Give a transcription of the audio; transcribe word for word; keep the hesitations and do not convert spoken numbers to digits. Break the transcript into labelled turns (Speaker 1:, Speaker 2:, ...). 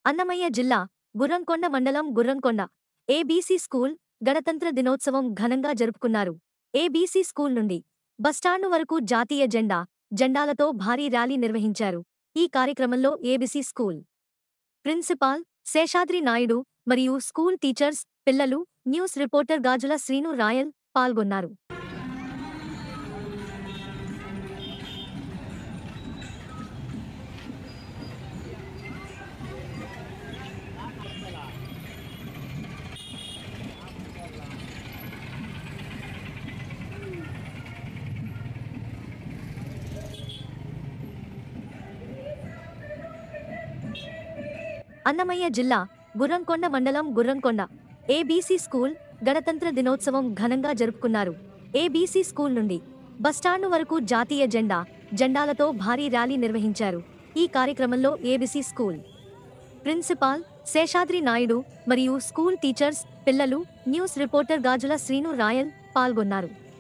Speaker 1: అన్నమయ్య జిల్లా గుర్రంకొండ మండలం Gurramkonda ABC school గణతంత్ర దినోత్సవం ఘనంగా జరుపుకున్నారు. ఏబీసీ స్కూల్ నుండి బస్టాండు వరకు జాతీయ జెండా, జెండాలతో భారీ ర్యాలీ నిర్వహించారు. ఈ కార్యక్రమంలో ABC school principal Seshadri Naidu మరియు స్కూల్ టీచర్స్, పిల్లలు, న్యూస్ రిపోర్టర్ గాజుల శ్రీను రాయల్ పాల్గొన్నారు. అన్నమయ్య జిల్లా గుర్రంకొండ మండలం గుర్రంకొండ ఏబీసీ స్కూల్ గణతంత్ర దినోత్సవం ఘనంగా జరుపుకున్నారు. ఏబీసీ స్కూల్ నుండి బస్టాండు వరకు జాతీయ జెండా, జెండాలతో భారీ ర్యాలీ నిర్వహించారు. ఈ కార్యక్రమంలో ABC school principal Seshadri Naidu మరియు స్కూల్ టీచర్స్, పిల్లలు, న్యూస్ రిపోర్టర్ గాజుల శ్రీను రాయల్ పాల్గొన్నారు.